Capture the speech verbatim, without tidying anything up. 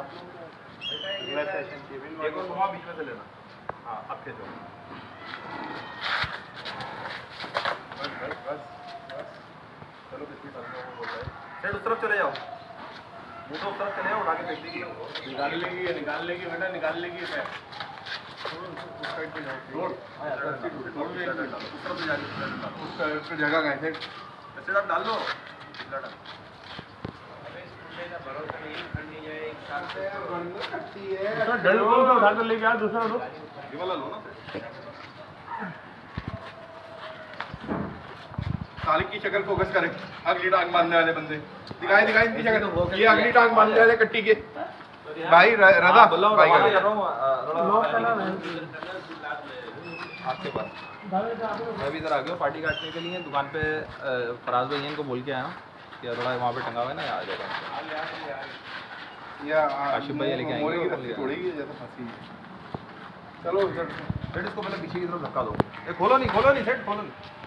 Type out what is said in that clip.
अगला session cabin एक और घुमा बीच में से लेना। हाँ अब खींचो। बस बस बस बस चलो कितनी बात है वो बोल रहा है। सेट उस तरफ चले जाओ, मुँह तो उस तरफ चले जाओ, उठा के फेंक दीजिए। निकाल लेगी निकाल लेगी बेटा निकाल लेगी मैं उस साइड पे जाओ। रोड उस तरफ से जाके उस पे जगह कहाँ है ऐसे आप डाल दो। डल को तो उठा कर लेके आ दूसरा लो ये वाला लो ना। सालिक की शक्ल फोकस करें, अगली टांग बांधने वाले बंदे दिखाए दिखाए इनकी शक्ल। ये अगली टांग बांधने वाले कट्टी के भाई रजा भाई का आपके पास मैं भी इधर आ गया पार्टी काटने के लिए। दुकान पे फराज भाई इनको बोल के आया हूँ कि थोड़ा वहाँ पे टंगा हुआ है ना, आ जाएगा या आशिफ भाई लेके आएंगे। थोड़ी जैसे फंसी चलो सेट इसको पहले पीछे की तरफ धक्का दो। ये खोलो नहीं खोलो नहीं सेट खोलो नहीं।